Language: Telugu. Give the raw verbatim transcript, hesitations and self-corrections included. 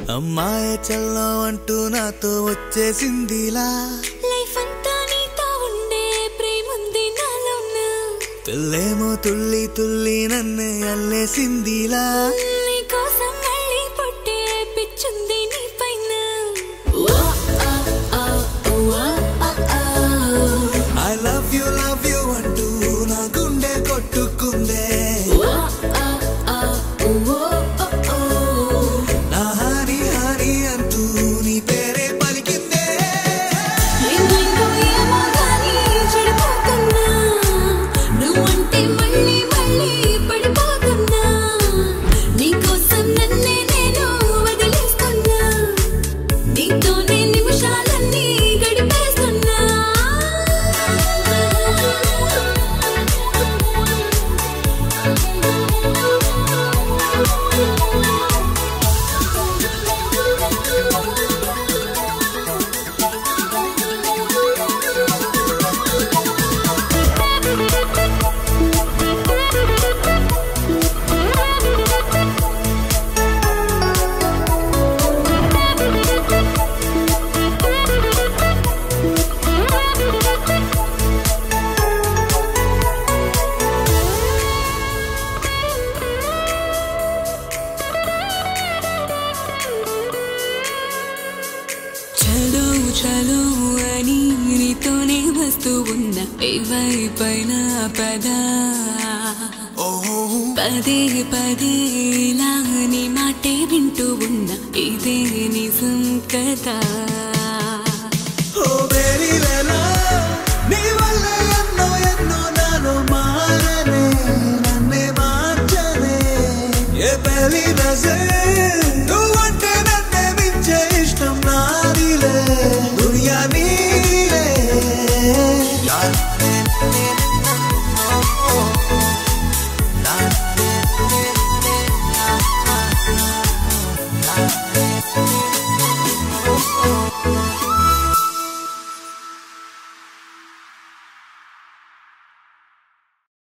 అమ్మాయే చల్లో అంటూ నాతో వచ్చేసిందిలా లైఫ్ అంతా నీతో ఉండే ప్రేముంది నాలోన పిల్లేమో తుల్లి తుల్లి నన్ను అల్లేసిందిలా నీ కోసం మళ్ళీ పుట్టే పిచ్చుంది నీ పైన I love you love you అంటూ నా గుండె కొట్టుకుందే నా హరి హరి అంటూ నీ పేరే పలికిందే ఏమైందో ఏమో గానీ చెడిపోతున్నా నువ్వంటే మళ్ళీ మళ్ళీ పడిపోతున్నా నీకోసం నన్నే నేను వదిలేస్తున్నా నీతోనే నిమిషాలన్నీ గడిపేస్తున్నా చలో చలో అని నీతోనే వస్తూ ఉన్న ఏవైపైన పదా పదే పదే ఇలా నీ మాటే వింటూ ఉన్న ఇదే నిజం కదా